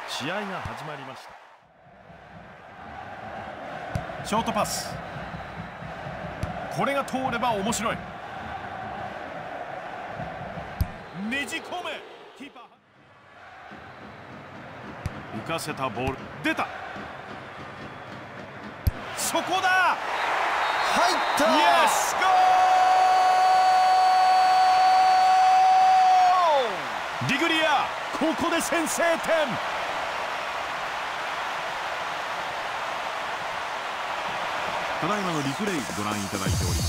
試合が始まりました。 ショートパス、これが通れば面白い。ねじ込め、キーパー浮かせたボール、出た、そこだ、 入った。 イエス、ゴール。ディグリア、ここで先制点。 ただいまのリプレイご覧いただいております。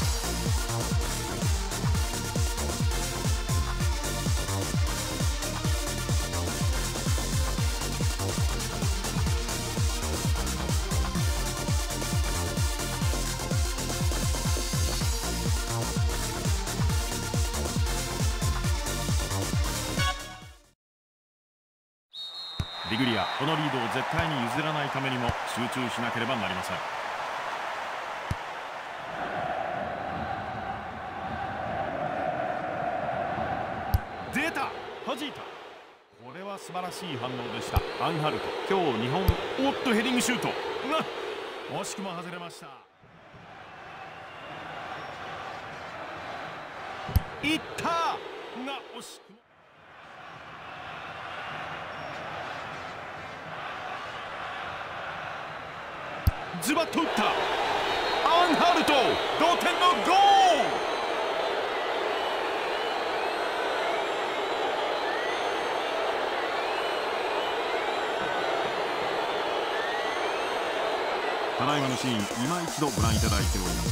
ディグリア、このリードを絶対に譲らないためにも集中しなければなりません。 出た、弾いた。これは素晴らしい反応でした。アンハルト、今日2本。おっと、ヘディングシュート、惜しくも外れました。いったが惜しくも。ズバッと打った。アンハルト、同点のゴール。 ただいまのシーン、今一度ご覧いただいております。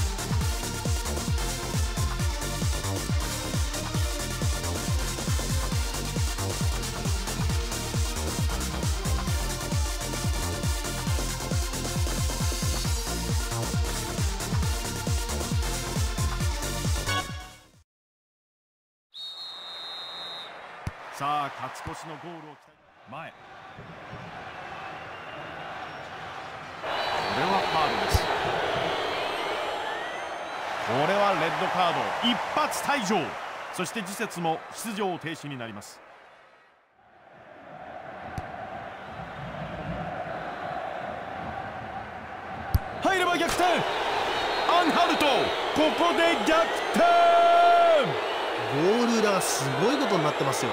さあ、勝ち越しのゴールを期待。前、これはファウルです。これはレッドカード、一発退場。そして次節も出場停止になります。入れば逆転。アンハルト、ここで逆転。 ゴール裏すごいことになってますよ。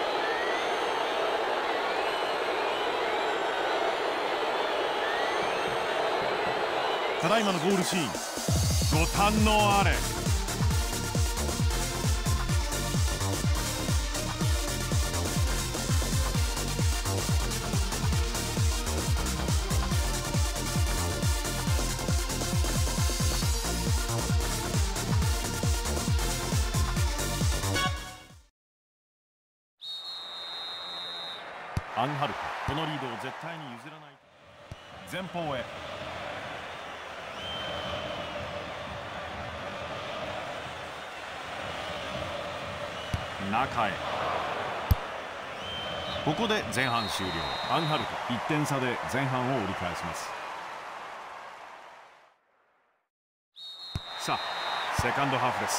ただいまのゴールシーン、ご堪能あれ。アンハルト、このリードを絶対に譲らない。前方へ。中へ。ここで前半終了。アンハルト、1点差で前半を折り返します。さあ、セカンドハーフです。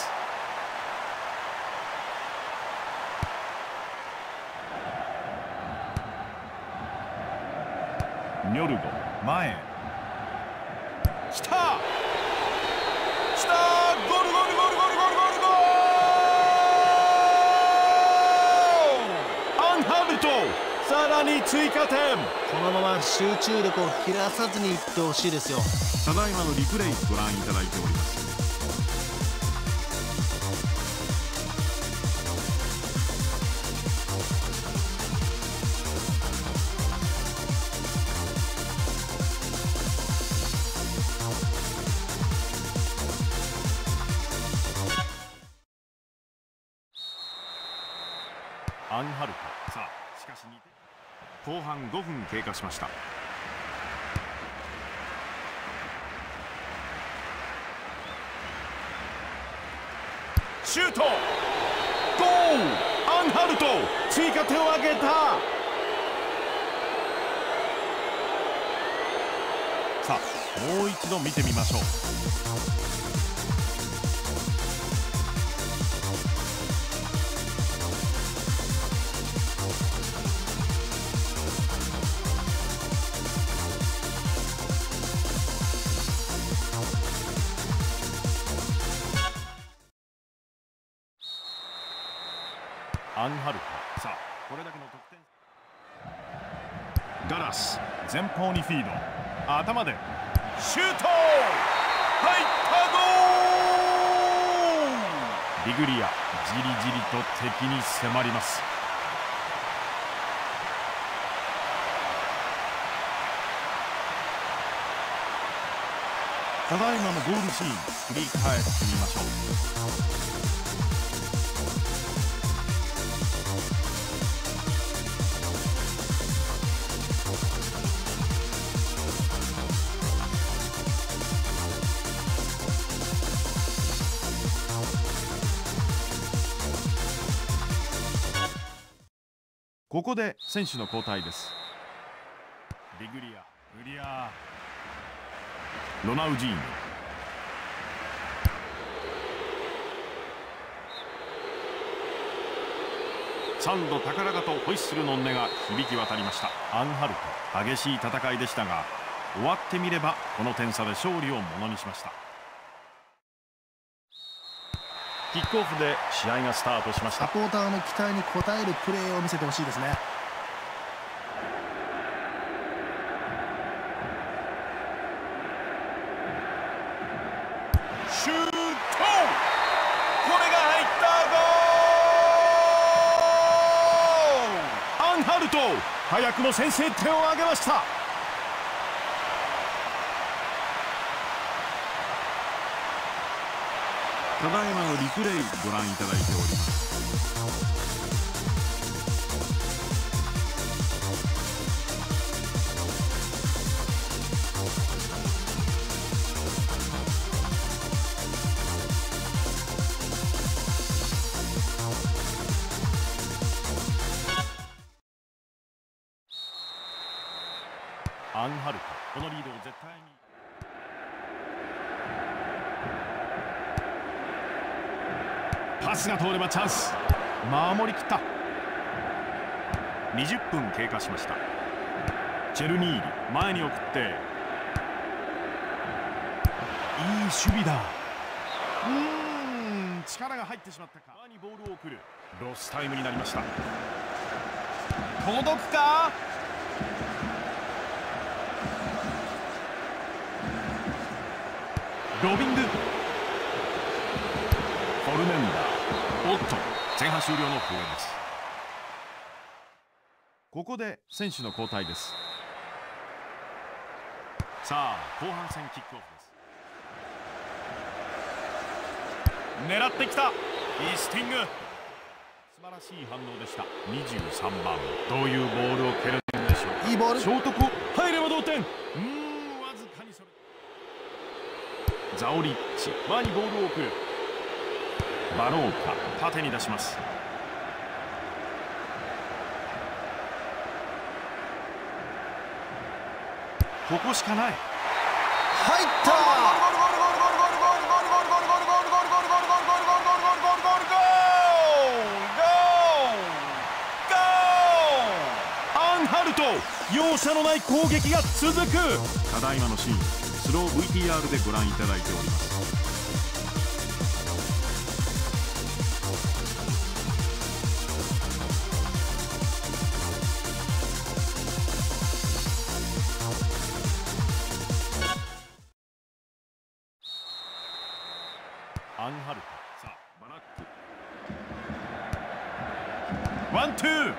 ニョルゴ、前へ。来た、来た、ゴールゴールゴールゴールゴールゴールゴール。さらに追加点。 このまま集中力を切らさずにいってほしいですよ。 ただいまのリプレイご覧いただいております。 アンハルト、さあしかし2点。後半5分経過しました。シュート、ゴール。アンハルト、追加点を挙げた。さあもう一度見てみましょう。 アンハルト。さあこれだけの得点。ガラス前方にフィード、頭でシュート、入ったゴール。リグリアじりじりと敵に迫ります。ただいまのゴールシーン振り返ってみましょう。ここで選手の交代です。リグリア、グリア、ロナウジーニ、3度高々とホイッスルの音が響き渡りました。アンハルト、激しい戦いでしたが終わってみればこの点差で勝利をものにしました。キックオフで試合がスタートしました。 サポーターの期待に応えるプレーを見せてほしいですね。 シュート、これが入ったゴール。アンハルト、早くも先制点を挙げました。ただいまのリプレイご覧いただいております。アンハルト、このリードを絶対に。パスが通ればチャンス。守りきった。20分経過しました。チェルニーリ、前に送っていい守備だ。力が入ってしまったか。前にボールを送る。ロスタイムになりました。届くか。ロビング、フォルメンダー。おっと、前半終了の笛です。ここで選手の交代です。さあ後半戦キックオフです。狙ってきた。イースティング、素晴らしい反応でした。23番、どういうボールを蹴るんでしょうか。 いいボール。 ショートコー入れば同点。わずかにそれ。ザオリッチ、前にボールを送る。バロータ、縦に出します。ここしかない。入った。アンハルト、容赦のない攻撃が続く。ただいまのシーン、スロー VTR でご覧いただいております。アンハルト、さあバラック、ワンツー。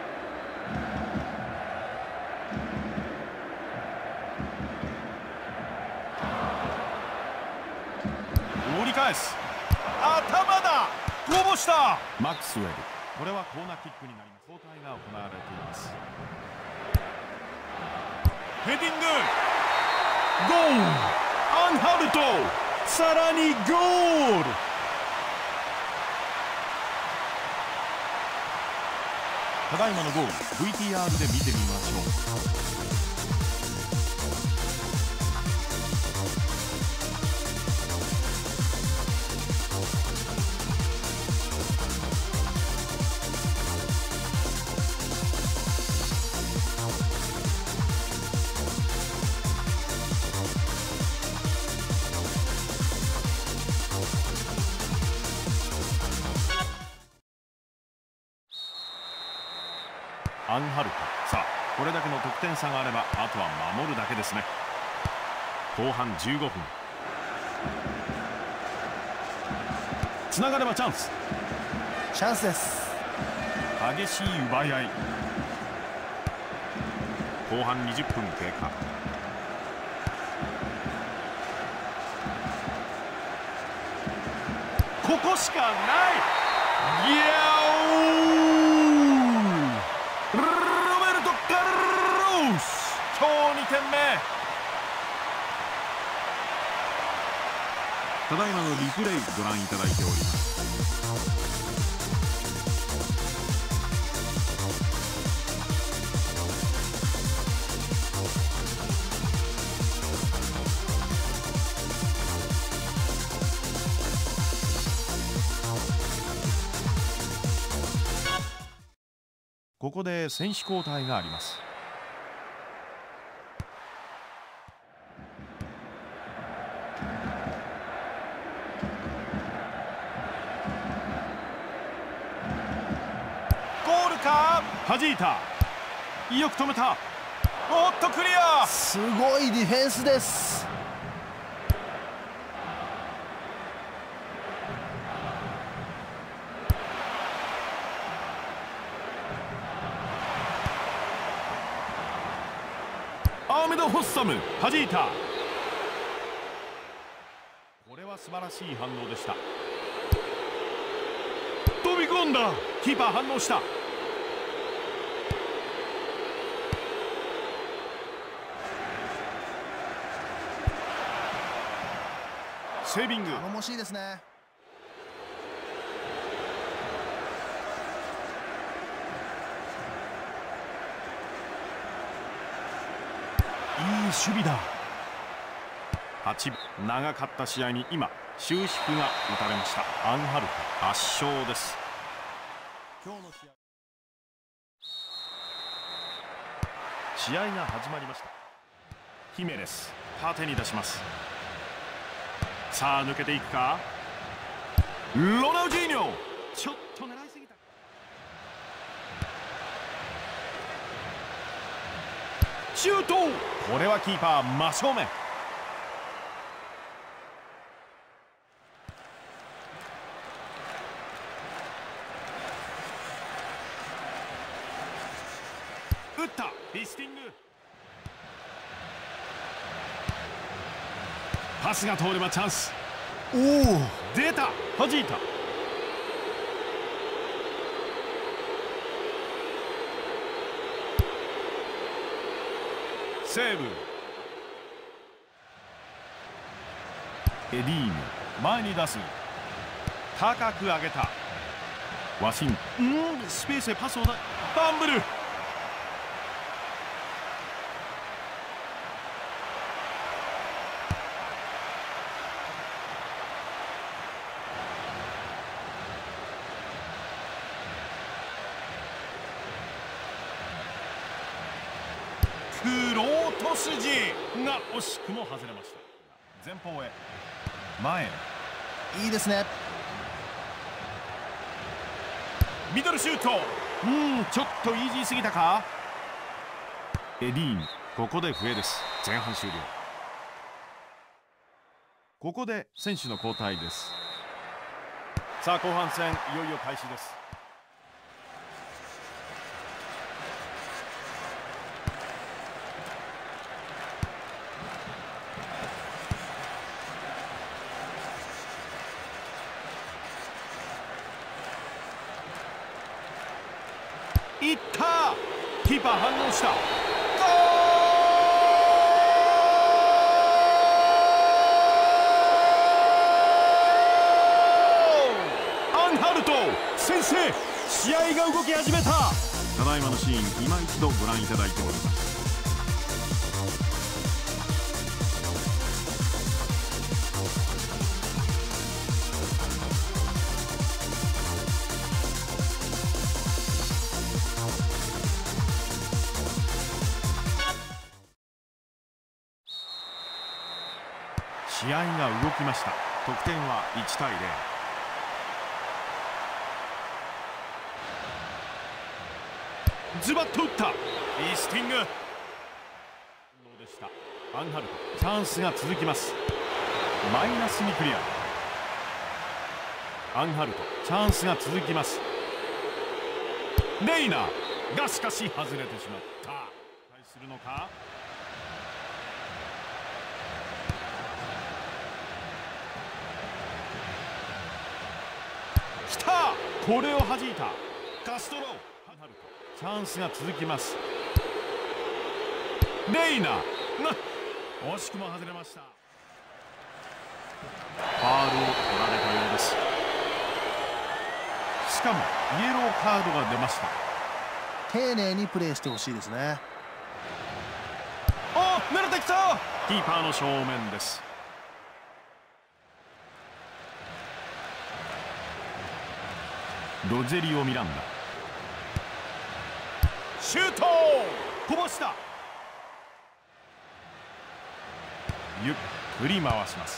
折り返す。頭だ。こぼした。マックスウェル、これはコーナーキックになります。交代が行われています。ヘディング、ゴール。アンハルト、さらにゴール。ただいまのゴール VTR で見てみましょう。 アンハルト。さあこれだけの得点差があればあとは守るだけですね。後半15分、つながればチャンス。 チャンスです。 激しい奪い合い。後半20分経過。ここしかない。ギャオロベルト・カルロス、今日2点目。 ただいまのリプレイご覧いただいております。 ここで選手交代があります。ゴールか。弾いた。よく止めた。おっとクリア。 すごいディフェンスです。 アーメド・ホッサム弾いた。これは素晴らしい反応でした。飛び込んだ。キーパー反応した。セービング。 頼もしいですね。 いい守備だ。8分、長かった試合に今終止符が打たれました。アンハルト圧勝です。今日の試合が始まりました。ヒメレス縦に出します。さあ抜けていくか。ロナウジーニョ、ちょっと狙いすぎた。シュート。これはキーパー真正面。打った。ビスティング。パスが通ればチャンス。 おお、 出た。弾いた。セーブ。エディーヌ前に出す。高く上げた。ワシンスペースへパスをだ。バンブル。クロート筋が惜しくも外れました。前方へ。前へ。 いいですね。 ミドルシュート。ちょっとイージーすぎたか。エディーンここで笛です。前半終了。ここで選手の交代です。さあ後半戦いよいよ開始です。いった。キーパー反応した。ゴール。アンハルト先制。試合が動き始めた。 ただいまのシーン今一度ご覧いただいております。 試合が動きました。得点は1対0。 ズバッと打った。いいスティングでした。アンハルト、チャンスが続きます。マイナスにクリア。アンハルト、チャンスが続きます。レイナーがしかし外れてしまった。対するのか。きた、これを弾いた。カストロ、アンハルト、チャンスが続きます。レイナー、惜しくも外れました。ファールを取られたようです。しかもイエローカードが出ました。 丁寧にプレーしてほしいですね。 あ、狙ってきた。キーパーの正面です。ロゼリオ・ミランダ、シュート、こぼした。ゆっくり回します。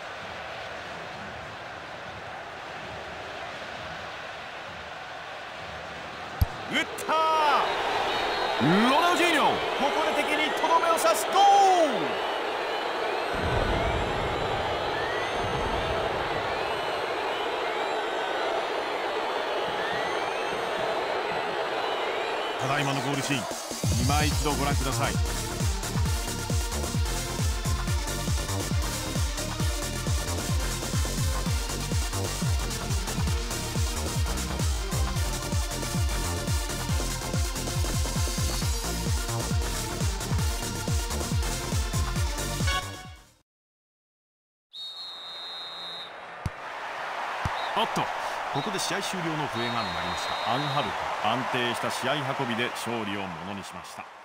打った。ロナウジーニョ、ここで敵にとどめを刺す。ゴール。ただいまのゴールシーン、今一度ご覧ください。おっと、ここで試合終了の笛が鳴りました。アンハルト、安定した試合運びで勝利をものにしました。